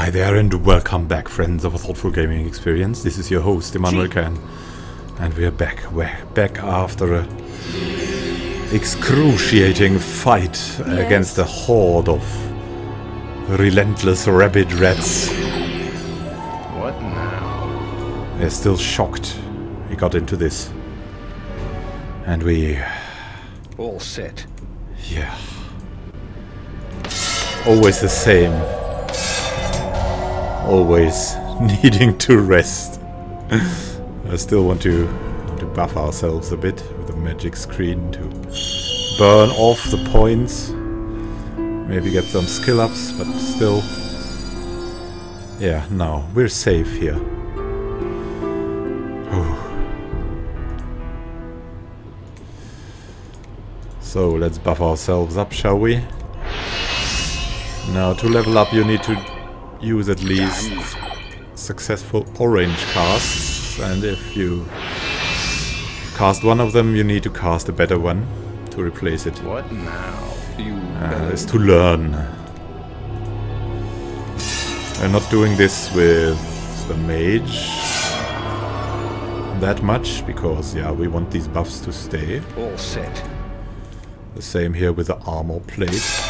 Hi there and welcome back, friends of a thoughtful gaming experience. This is your host, Immanuel Can, and we're back. We're back after a excruciating fight against a horde of relentless rabid rats. What now? They're still shocked we got into this. And we... All set. yeah. Always the same. Always needing to rest. I still want to buff ourselves a bit with a magic screen to burn off the points. Maybe get some skill ups, but still. Yeah, no, we're safe here. So let's buff ourselves up, shall we? Now to level up you need to use at least successful orange casts, and if you cast one of them you need to cast a better one to replace it. What now? It's to learn. I'm not doing this with the mage that much because yeah, we want these buffs to stay. All set. The same here with the armor plate.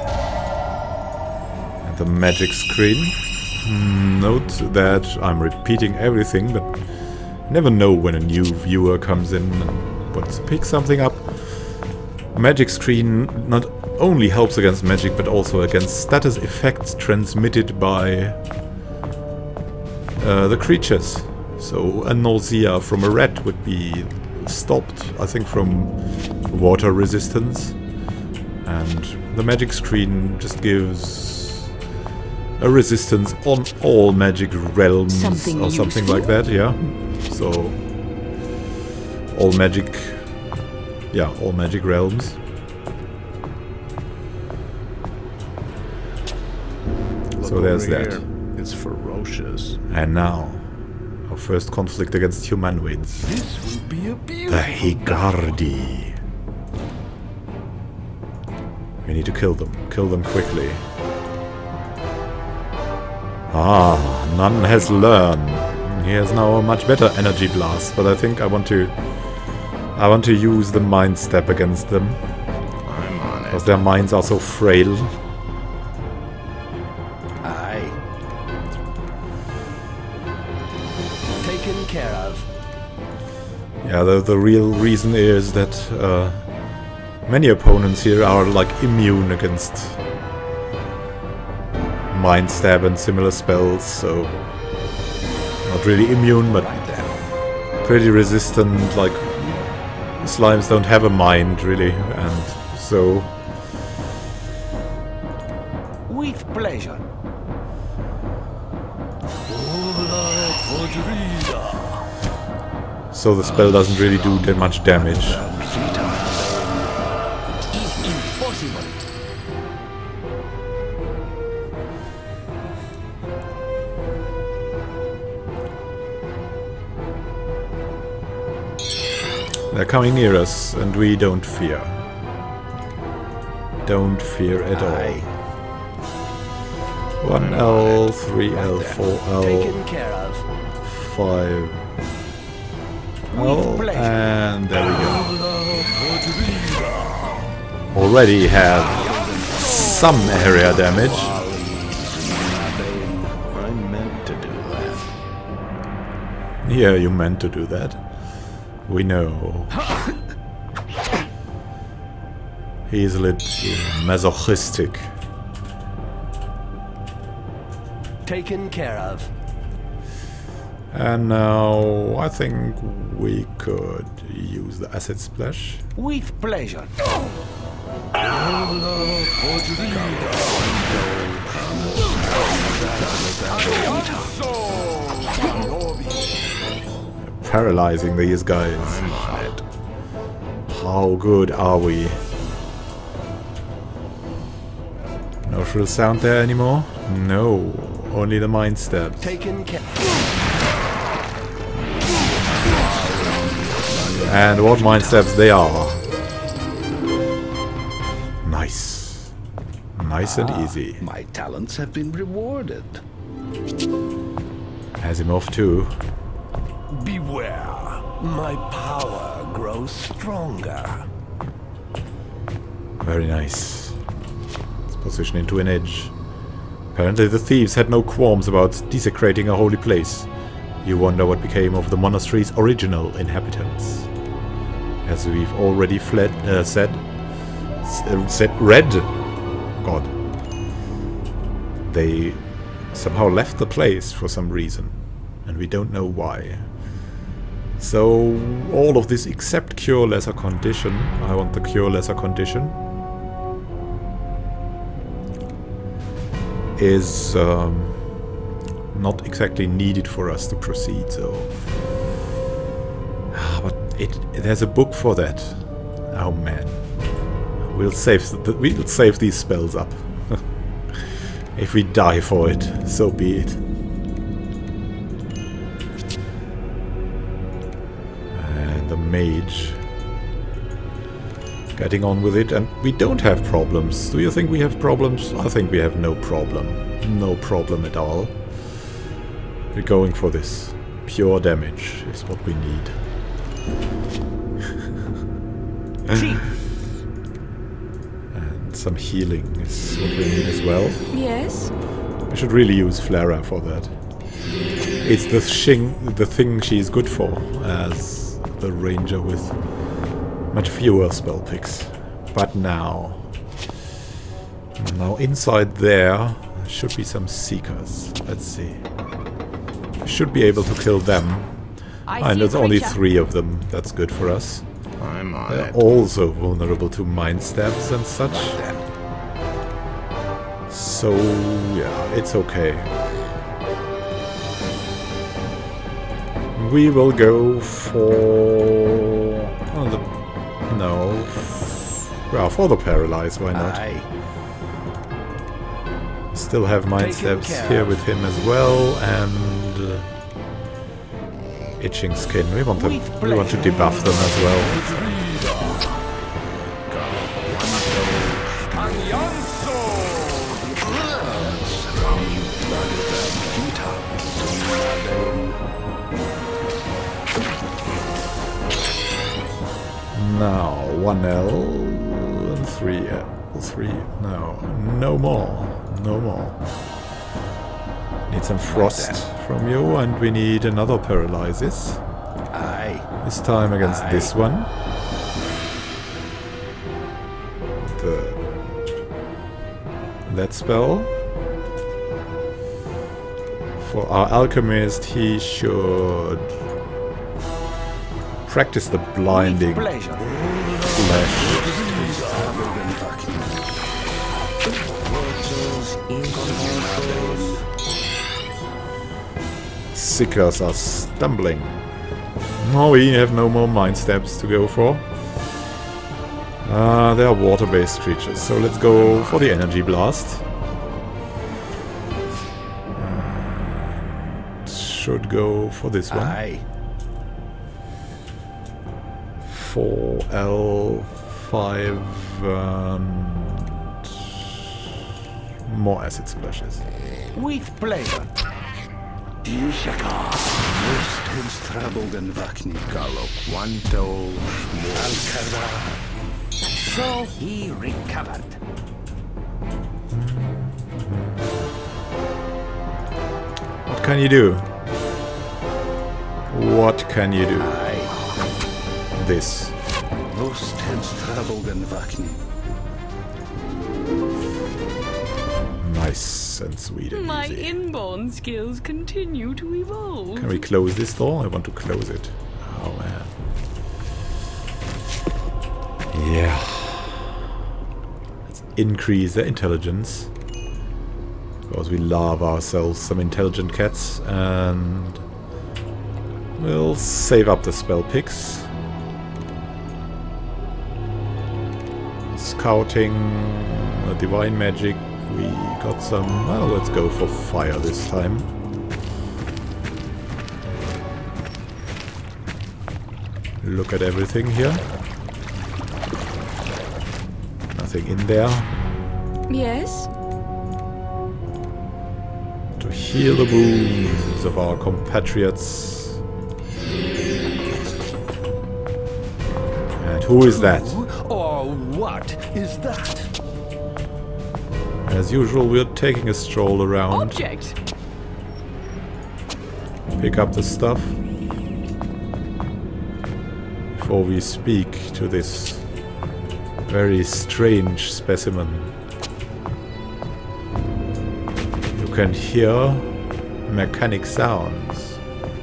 The magic screen. Note that I'm repeating everything, but never know when a new viewer comes in and wants to pick something up. Magic screen not only helps against magic, but also against status effects transmitted by the creatures. So a nausea from a rat would be stopped, I think, from water resistance. And the magic screen just gives a resistance on all magic realms or something like that, yeah. So all magic, yeah, all magic realms. So there's that. It's ferocious. And now our first conflict against humanoids. This will be a beautiful The Higardi. We need to kill them quickly. Ah, none has learned. He has now a much better energy blast, but I think I want to use the mind step against them. I'm on it. Because their minds are so frail. Aye. Taken care of. Yeah, the real reason is that many opponents here are like immune against mind stab and similar spells, so not really immune, but pretty resistant. Like slimes don't have a mind really, and so With pleasure. so the spell doesn't really do that much damage. Impossible. They're coming near us, and we don't fear. Don't fear at all. 1L, 3L, 4L, Taken care of. 5L, and there we go. Already have some area damage. I meant to do that. Yeah, you meant to do that. We know. He is a little masochistic. Taken care of. And now I think we could use the acid splash. With pleasure. Paralyzing these guys. I'm on it. How good are we? No shrill sound there anymore? No, only the mind stabs. Taken care. And what mind stabs they are. Nice. Nice and easy. My talents have been rewarded. Asimov too. Beware. My power grows stronger. Very nice. Let's position into an edge. Apparently the thieves had no qualms about desecrating a holy place. You wonder what became of the monastery's original inhabitants. As we've already said read. God. They somehow left the place for some reason. And we don't know why. So, all of this except Cure Lesser Condition. I want the Cure Lesser Condition. Is not exactly needed for us to proceed, so... But there's a book for that. Oh man. We'll save these spells up. If we die for it, so be it. And the mage. Getting on with it, and we don't have problems. Do you think we have problems? I think we have no problem. No problem at all. We're going for this. Pure damage is what we need. And some healing is what we need as well. Yes? We should really use Flara for that. It's the thing she's good for, as the ranger with much fewer spell picks. But now inside there should be some seekers. Let's see. We should be able to kill them. And there's only 3 of them. That's good for us. I'm on They're it. also vulnerable to mind stabs and such. So yeah, it's okay. We will go for for the paralyzed, why not? Aye. Still have mind Taken stabs care here of. with him as well, and itching skin. We want to debuff them as well. Now 1L and 3. No more. Need some frost from you, and we need another paralysis. Aye. This time against this one. That spell. For our alchemist, he should practice the blinding Pleasure. flash. Seekers are stumbling. No, we have no more mind stabs to go for. They are water-based creatures, so let's go for the energy blast. Should go for this one. Aye. 4L5 and more acid splashes. With pleasure. Most troubled and Vakni Gallo. Quanto Alcazar. So he recovered. What can you do? What can you do? Aye. This. Most troubled and Vakni. Nice and sweet and My easy. inborn skills continue to evolve. Can we close this door? I want to close it. Oh man. Yeah. Let's increase their intelligence. Because we love ourselves some intelligent cats, and we'll save up the spell picks. Scouting, divine magic. We got some... Well, let's go for fire this time. Look at everything here. Nothing in there. Yes? To Heal the wounds of our compatriots. And who is that? Or what is that? As usual, we're taking a stroll around. Object! Pick up the stuff before we speak to this very strange specimen. You can hear mechanic sounds.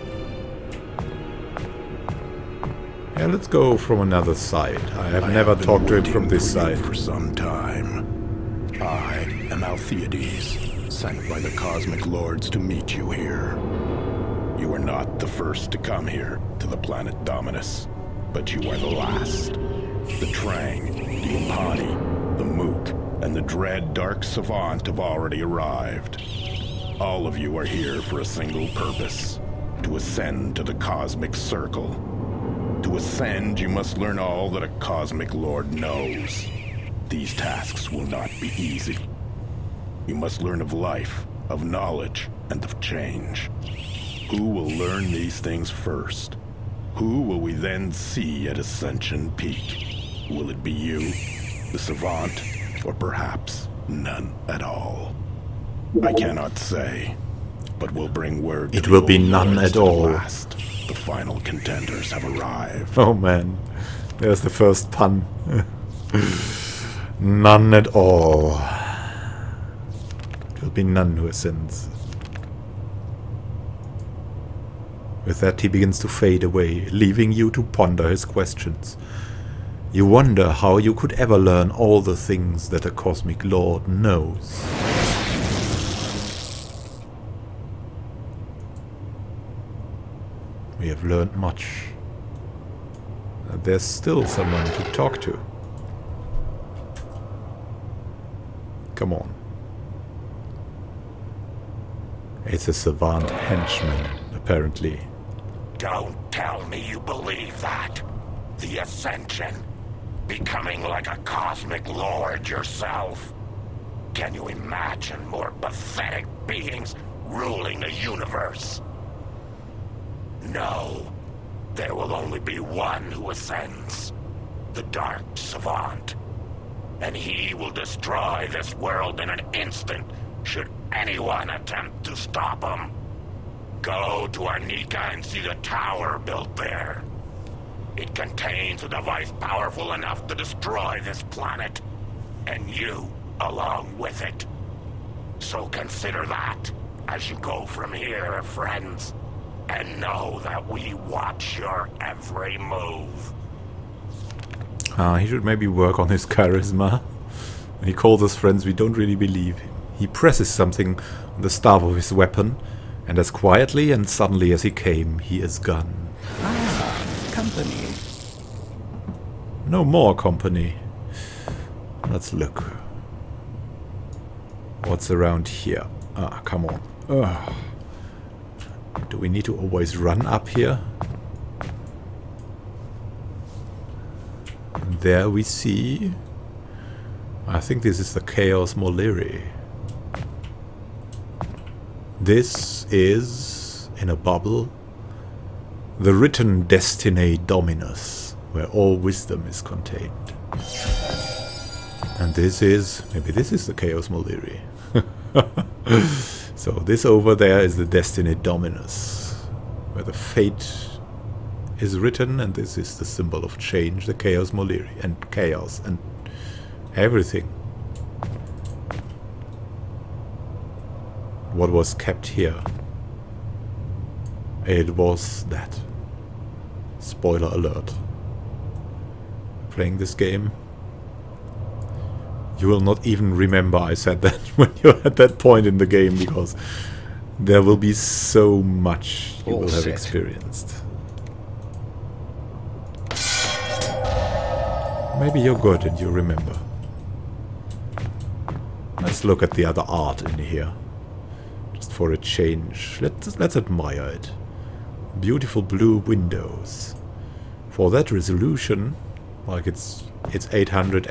Yeah, let's go from another side. I have never talked to him from this side. For some time. I am Altheides, sent by the Cosmic Lords to meet you here. You are not the first to come here, to the planet Dominus, but you are the last. The Trang, the Impani, the Mook, and the dread Dark Savant have already arrived. All of you are here for a single purpose, to ascend to the Cosmic Circle. To ascend, you must learn all that a Cosmic Lord knows. These tasks will not be easy. You must learn of life, of knowledge, and of change. Who will learn these things first? Who will we then see at Ascension Peak? Will it be you, the Savant, or perhaps none at all? I cannot say, but we'll bring word. It will be none at all. Last. The final contenders have arrived. Oh man, there's the first pun. None at all. It will be none who ascends. With that he begins to fade away, leaving you to ponder his questions. You wonder how you could ever learn all the things that a Cosmic Lord knows. We have learned much. There's still someone to talk to. Come on. It's a Savant henchman, apparently. Don't tell me you believe that. The Ascension. Becoming like a Cosmic Lord yourself. Can you imagine more pathetic beings ruling the universe? No. There will only be one who ascends. The Dark Savant. And he will destroy this world in an instant should anyone attempt to stop him. Go to Arnica and see the tower built there. It contains a device powerful enough to destroy this planet, and you along with it. So consider that as you go from here, friends, and know that we watch your every move. He should maybe work on his charisma. When he calls us friends, we don't really believe him. He presses something on the staff of his weapon, and as quietly and suddenly as he came, he is gone. Company. No more company. Let's look. What's around here? Ah, come on. Ugh. Do we need to always run up here? And there we see... I think this is the Chaos Moliri. This is, in a bubble, the written Destiny Dominus, where all wisdom is contained. And this is... maybe this is the Chaos Moliri. So this over there is the Destiny Dominus, where the fate is written, and this is the symbol of change, the Chaos Moliri, and chaos, and everything. What was kept here? It was that. Spoiler alert. Playing this game, you will not even remember I said that when you're at that point in the game, because there will be so much you will have experienced. Maybe you're good and you remember. Let's look at the other art in here. Just for a change. Let's admire it. Beautiful blue windows. For that resolution, like it's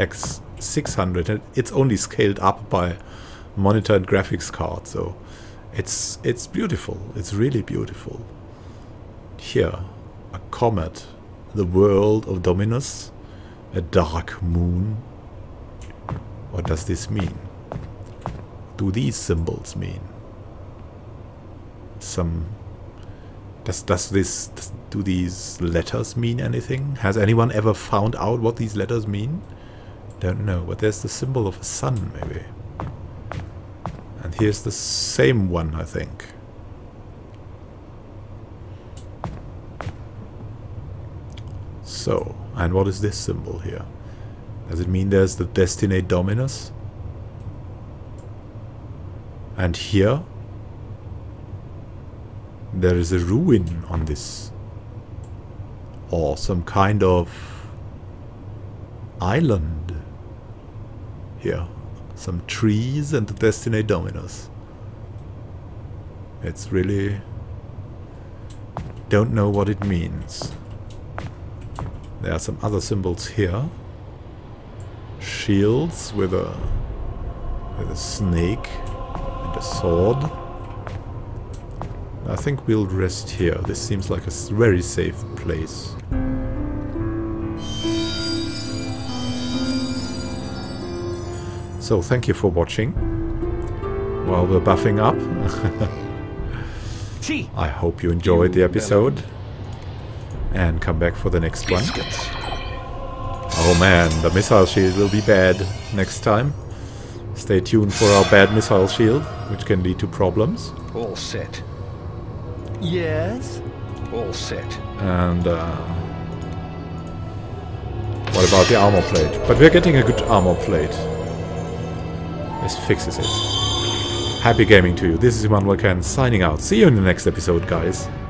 800x 600, and it's only scaled up by monitor and graphics card, so It's beautiful. It's really beautiful. Here, a comet, the world of Dominus, a dark moon. What does this mean? Do these symbols mean some? Do these letters mean anything? Has anyone ever found out what these letters mean? Don't know, but there's the symbol of a sun, maybe. And here's the same one, I think. So, and what is this symbol here? Does it mean there's the Destiny Dominus? And here, there is a ruin on this. Or some kind of island. Here. Some trees and the Destiny Dominus. It's really... don't know what it means. There are some other symbols here. Shields with a snake and a sword. I think we'll rest here. This seems like a very safe place. So thank you for watching while we're buffing up. I hope you enjoyed the episode and come back for the next one. Oh man, the missile shield will be bad next time. Stay tuned for our bad missile shield, which can lead to problems. All set. Yes? All set. And what about the armor plate? But we're getting a good armor plate. This fixes it. Happy gaming to you. This is Immanuel Can signing out. See you in the next episode, guys.